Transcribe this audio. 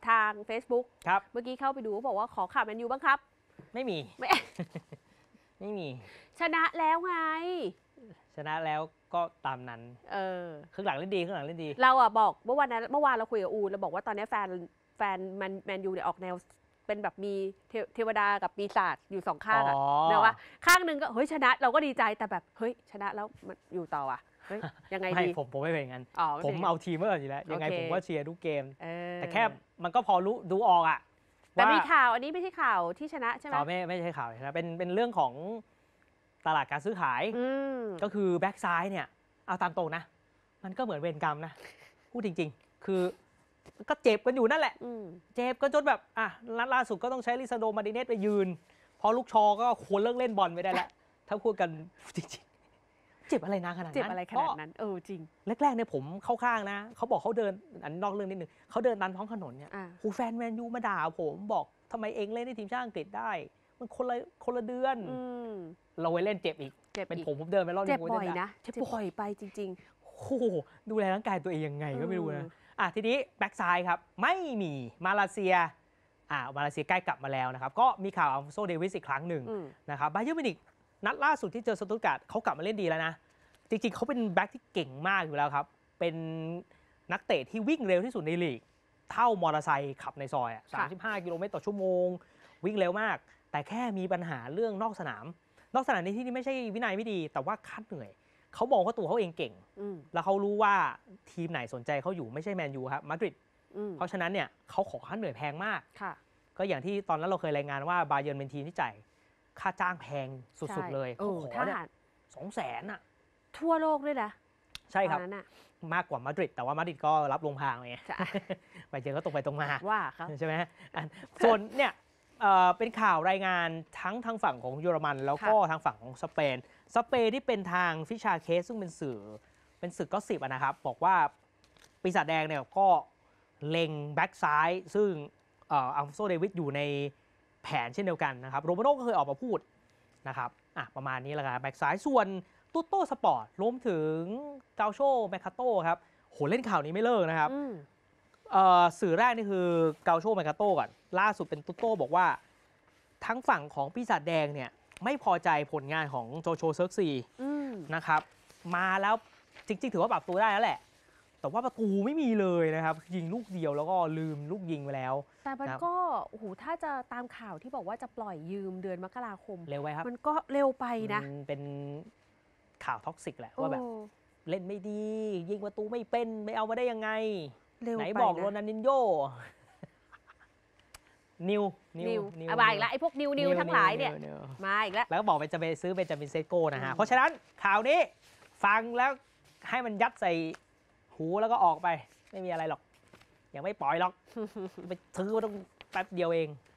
ทาง Facebook ครับเมื่อกี้เข้าไปดูบอกว่าขอข่าวแมนยูบ้างครับไม่มีไม่ไม่มีชนะแล้วไงชนะแล้วก็ตามนั้นครึ่งหลังเล่นดีครึ่งหลังเล่นดีเราอ่ะบอกเมื่อวานเราคุยกับอูเราบอกว่าตอนนี้แฟนแมนยูเนี่ยออกแนวเป็นแบบมีเทวดากับปีศาจอยู่สองข้างอ่ะนะว่าข้างหนึ่งก็เฮ้ยชนะเราก็ดีใจแต่แบบเฮ้ยชนะแล้วมันอยู่ต่ออ่ะเฮ้ยยังไงดีผมไม่เป็นอย่างนั้นผมเอาทีมเมื่ออยู่แล้วยังไงผมก็เชียร์ทุกเกมแต่แค่มันก็พอรู้ดูออกอ่ะแต่มีข่าวอันนี้ไม่ใช่ข่าวที่ชนะใช่ไหมไม่ใช่ข่าวนะเป็นเรื่องของตลาดการซื้อขายก็คือแบ็กซ้ายเนี่ยเอาตามตรงนะมันก็เหมือนเวรกรรมนะพูดจริงๆคือก็เจ็บกันอยู่นั่นแหละเจ็บก็จนแบบล่าสุดก็ต้องใช้ลิซาโดมาร์ติเนสไปยืนพอลูกชอก็ควรเลิกเล่นบอลไปได้แล้วถ้าพูดกันจริงๆเจ็บอะไรนะขนาดนั้นเจ็บอะไรขนาดนั้นจริงแรกๆเนี่ยผมเข้าข้างนะเขาบอกเขาเดินอันนอกเรื่องนิดนึงเขาเดินตามท้องถนนเนี่ยแฟนแมนยูมาด่าผมบอกทำไมเองเล่นในทีมชาติอังกฤษได้มันคนละเดือนเราไปเล่นเจ็บอีกเป็นผมเดินไปรอบนึงเจ็บบ่อยนะเจ็บบ่อยไปจริงๆโอ้โหดูแลร่างกายตัวเองยังไงก็ไม่รู้นะทีนี้แบ็กซ้ายครับไม่มีมาเลเซียใกล้กลับมาแล้วนะครับก็มีข่าวอัลฟอนโซเดวิสอีกครั้งหนึ่งนะครับบาเยิร์นมิวนิกนัดล่าสุดที่เจอสตุตการ์ดเขากลับมาเล่นดีแล้วนะจริงๆเขาเป็นแบ็กที่เก่งมากอยู่แล้วครับเป็นนักเตะที่วิ่งเร็วที่สุดในลีกเท่ามอเตอร์ไซค์ขับในซอย35 กิโลเมตรต่อชั่วโมงวิ่งเร็วมากแต่แค่มีปัญหาเรื่องนอกสนามในที่นี้ไม่ใช่วินัยไม่ดีแต่ว่าค่าเหนื่อยเขามองว่าตัวเขาเองเก่งแล้วเขารู้ว่าทีมไหนสนใจเขาอยู่ไม่ใช่แมนยูครับมาดริดเพราะฉะนั้นเนี่ยเขาขอค่าเหนื่อยแพงมากก็อย่างที่ตอนนั้นเราเคยรายงานว่าบาเยิร์นเป็นทีมที่จ่ายค่าจ้างแพงสุดๆเลยเขาขอเนี่ย200,000อะทั่วโลกด้วยนะใช่ครับมากกว่ามาดริดแต่ว่ามาดริดก็รับลงพางไงไปเจอก็ตรงไปตรงมาว่าครับใช่ไหมส่วนเนี่ยเป็นข่าวรายงานทั้งทางฝั่งของเยอรมันแล้วก็ทางฝั่งของสเปนที่เป็นทางฟิชาเคสซึ่งเป็นสื่อก็สิบนะครับบอกว่าปีศาจแดงเนี่ยก็เล็งแบ็กซ้ายซึ่งอัลฟอนโซเดวิสอยู่ในแผนเช่นเดียวกันนะครับโรมาโน่ก็เคยออกมาพูดนะครับประมาณนี้แหละครับแบ็กซ้ายส่วนตุ๊โต้สปอร์ตรวมถึงเกาโชแมคคาโต้ครับโหเล่นข่าวนี้ไม่เลิกนะครับสื่อแรกนี่คือเกาโชแมคคาโต้ก่อนล่าสุดเป็นตุ๊โต้บอกว่าทั้งฝั่งของปีศาจแดงเนี่ยไม่พอใจผลงานของโจโฉเซิร์กซีนะครับมาแล้วจริงๆถือว่าปรับตัวได้แล้วแหละแต่ว่าประตูไม่มีเลยนะครับยิงลูกเดียวแล้วก็ลืมลูกยิงไปแล้วแต่มันก็โอ้โหถ้าจะตามข่าวที่บอกว่าจะปล่อยยืมเดือนมกราคมเร็วไปครับมันก็เร็วไปนะเป็นข่าวท็อกซิกแหละว่าแบบเล่นไม่ดียิงประตูไม่เป็นไม่เอามาได้ยังไงไหนบอกโรนัลดินโญ่นิวมาอีกแล้วไอ้พวกนิวทั้งหลายเนี่ยมาอีกแล้วก็บอกไปจะไปซื้อเบนจามินเซโก้นะฮะเพราะฉะนั้นข่าวนี้ฟังแล้วให้มันยัดใส่หูแล้วก็ออกไปไม่มีอะไรหรอกยังไม่ปล่อยหรอกไปซื้อต้องแป๊บเดียวเอง